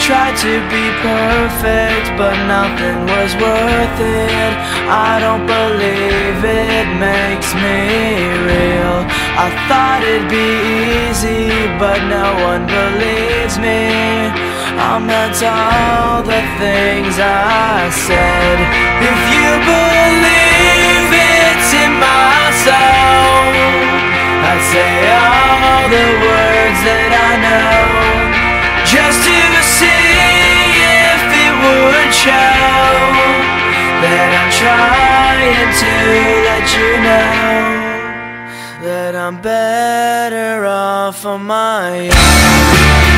tried to be perfect, but nothing was worth it. I don't believe it makes me real. I thought it'd be easy, but no one believes me. I meant all the things I said. If you believe it's in my soul, I'd say all the words that I know, just to see if it would show that I'm trying to let you know that I'm better off on my own.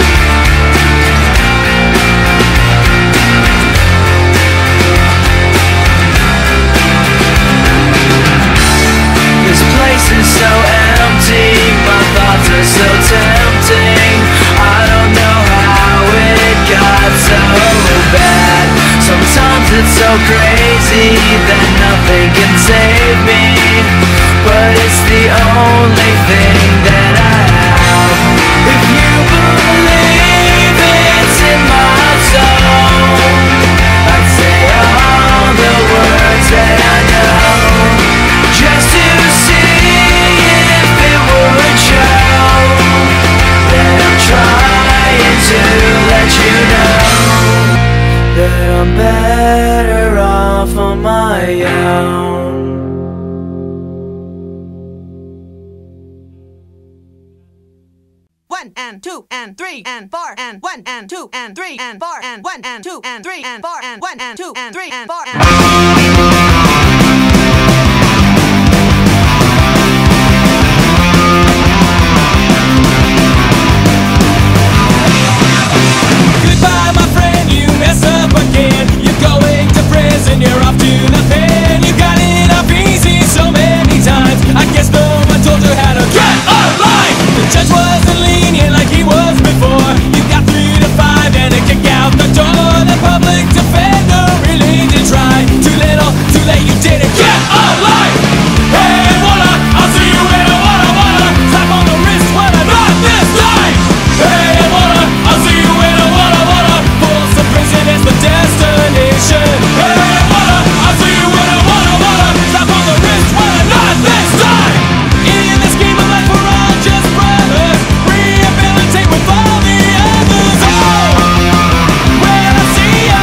This place is so empty, my thoughts are so tempting. I don't know how it got so bad. Sometimes it's so crazy that nothing can save me, but it's the only thing that I have. If you believe it's in my soul, I'd say all the words that I know, just to see if it would show that I'm trying to let you know that I'm better off on my own. One and two and three and four and one and two and three and four and one and two and three and four and one and two and three and four and Goodbye, my friend, you mess up again. You're going to prison, you're off to the pen. You got it off easy so many times. I guess no one told you how to get a life. The judge wasn't lenient like he was before. You got 3 to 5 and a kick out the door. The public defender really did try. Too little, too late, you didn't get a life. Hey, wanna, I'll see you in a wanna. Slap on the wrist when I'm not this time. Hey, wanna, I'll see you in a wanna. Full some prison is the destination. Hey, wanna, I'll see you in a wanna. Slap on the wrist when I'm not this time. In the scheme of life, we're all just brothers. Rehabilitate with all the others. Oh, when I see ya.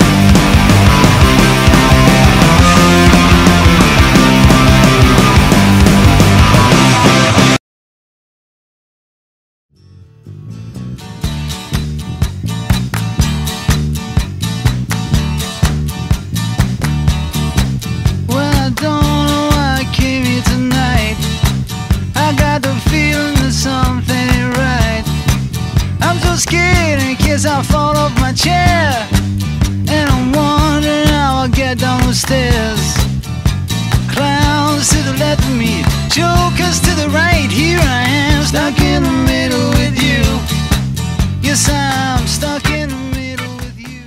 Well, I don't know why I came here tonight. I got the feeling that something ain't right. I'm so scared in case I fall off my chair, and I'm wondering how I'll get down the stairs. Clowns to the left of me, jokers to the right. Here I am, stuck in the middle with you. Yes, I'm stuck in the middle with you.